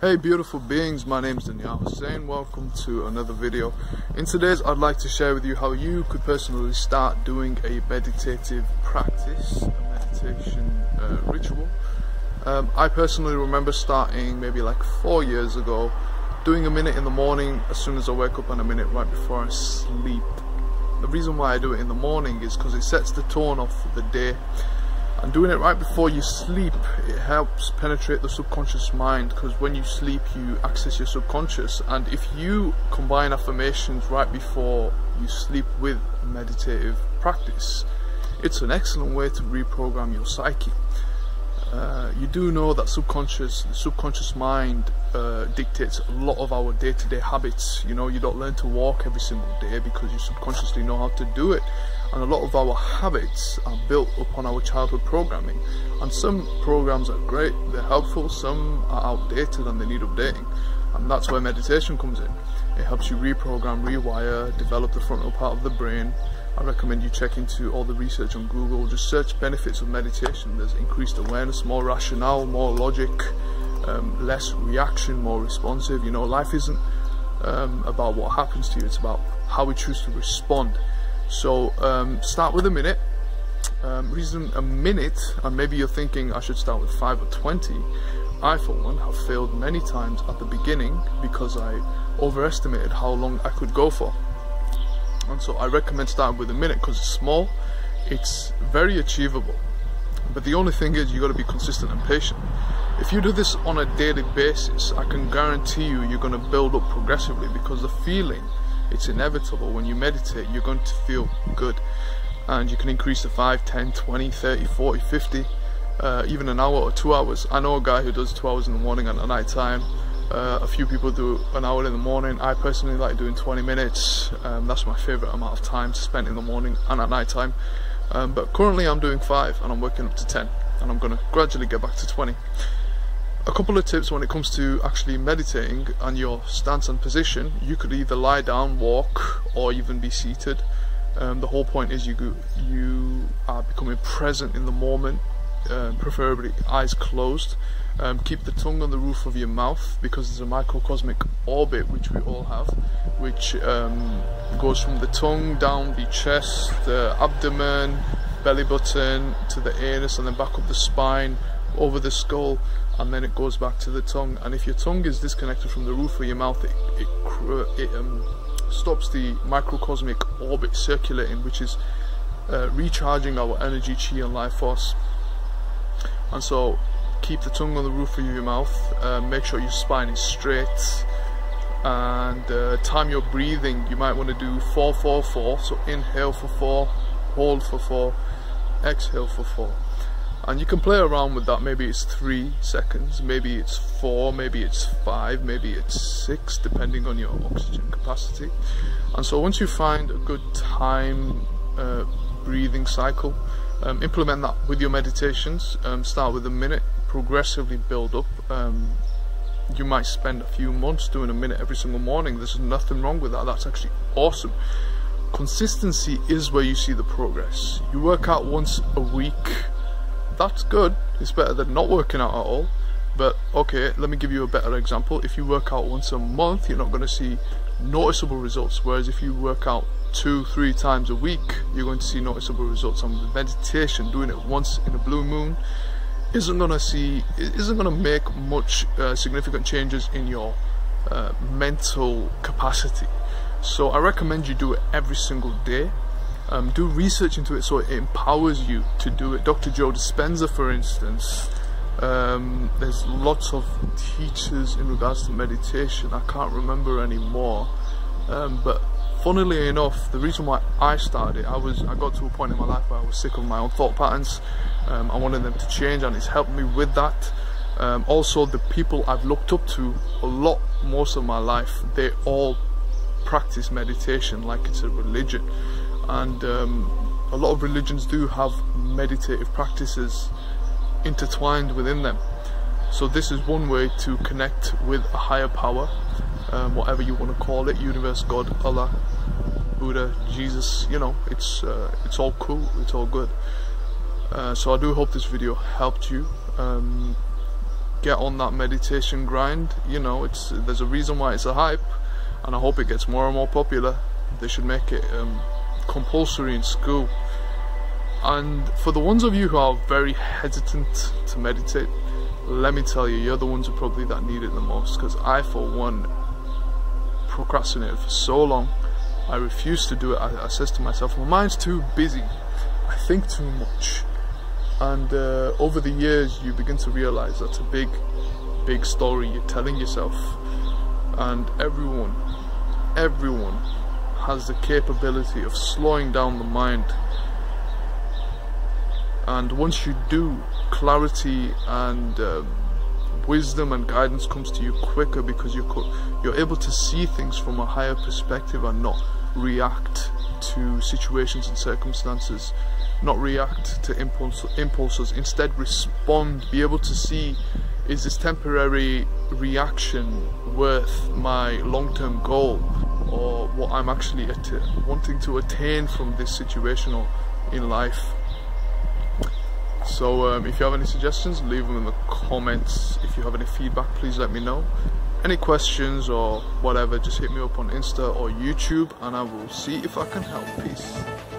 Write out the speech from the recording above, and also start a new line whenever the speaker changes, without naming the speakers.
Hey beautiful beings, my name is Daniel Hussein. Welcome to another video. In today's I'd like to share with you how you could personally start doing a meditative practice, a meditation ritual. I personally remember starting maybe like 4 years ago, doing a minute in the morning as soon as I wake up and a minute right before I sleep. The reason why I do it in the morning is because it sets the tone off for the day. And doing it right before you sleep, it helps penetrate the subconscious mind, because when you sleep you access your subconscious, and if you combine affirmations right before you sleep with meditative practice, it's an excellent way to reprogram your psyche. You do know that the subconscious mind dictates a lot of our day-to-day habits. You know, you don't learn to walk every single day because you subconsciously know how to do it. And a lot of our habits are built upon our childhood programming. And some programs are great, they're helpful, some are outdated and they need updating. And that's where meditation comes in. It helps you reprogram, rewire, develop the frontal part of the brain. I recommend you check into all the research on Google. Just search benefits of meditation. There's increased awareness, more rationale, more logic, less reaction, more responsive. You know, life isn't about what happens to you, it's about how we choose to respond. So start with a minute. Reason a minute, and maybe you're thinking I should start with 5 or 20. I for one have failed many times at the beginning because I overestimated how long I could go for. And so I recommend starting with a minute because it's small, it's very achievable. But the only thing is, you got to be consistent and patient. If you do this on a daily basis, I can guarantee you you're going to build up progressively, because the feeling, it's inevitable. When you meditate, you're going to feel good, and you can increase to 5, 10, 20, 30, 40, 50, even an hour or 2 hours. I know a guy who does 2 hours in the morning and at night time. A few people do an hour in the morning. I personally like doing 20 minutes. That's my favorite amount of time to spend in the morning and at night time. But currently I'm doing 5 and I'm working up to 10, and I'm going to gradually get back to 20. A couple of tips when it comes to actually meditating and your stance and position. You could either lie down, walk, or even be seated. The whole point is you are becoming present in the moment, preferably eyes closed. Keep the tongue on the roof of your mouth, because there's a microcosmic orbit, which we all have, which goes from the tongue down the chest, the abdomen, belly button, to the anus, and then back up the spine, over the skull, and then it goes back to the tongue. And if your tongue is disconnected from the roof of your mouth, it stops the microcosmic orbit circulating, which is recharging our energy, chi and life force. And so keep the tongue on the roof of your mouth, make sure your spine is straight, and time your breathing. You might want to do 4-4-4, so inhale for 4, hold for 4, exhale for 4. And you can play around with that. Maybe it's 3 seconds, maybe it's 4, maybe it's 5, maybe it's 6, depending on your oxygen capacity. And so once you find a good time breathing cycle, implement that with your meditations. Start with a minute, progressively build up. You might spend a few months doing a minute every single morning. There's nothing wrong with that. That's actually awesome. Consistency is where you see the progress. You work out once a week, that's good. It's better than not working out at all. But okay, let me give you a better example. If you work out once a month, you're not going to see noticeable results, whereas if you work out 2-3 times a week, you're going to see noticeable results. And with meditation, doing it once in a blue moon isn't going to make much significant changes in your mental capacity. So I recommend you do it every single day. Do research into it so it empowers you to do it. Dr. Joe Dispenza, for instance, there's lots of teachers in regards to meditation. I can't remember anymore, but funnily enough, the reason why I started, I got to a point in my life where I was sick of my own thought patterns. I wanted them to change, and it's helped me with that. Also, the people I've looked up to a lot, most of my life, they all practice meditation like it's a religion. And a lot of religions do have meditative practices intertwined within them. So this is one way to connect with a higher power, whatever you want to call it, universe, God, Allah, Buddha, Jesus, you know, it's all cool, it's all good. So I do hope this video helped you. get on that meditation grind. You know, there's a reason why it's a hype, and I hope it gets more and more popular. They should make it compulsory in school. And for the ones of you who are very hesitant to meditate, let me tell you, you're the ones who probably that need it the most, because I, for one, procrastinated for so long. I refused to do it. I said to myself, my mind's too busy, I think too much. And over the years you begin to realize that's a big story you're telling yourself. And everyone has the capability of slowing down the mind. And once you do, clarity and wisdom and guidance comes to you quicker, because you're able to see things from a higher perspective and not react to situations and circumstances, not react to impulses, instead respond, be able to see, is this temporary reaction worth my long-term goal, or what I'm actually wanting to attain from this situation or in life. So if you have any suggestions, leave them in the comments. If you have any feedback, please let me know. Any questions or whatever, just hit me up on Insta or YouTube, and I will see if I can help. Peace.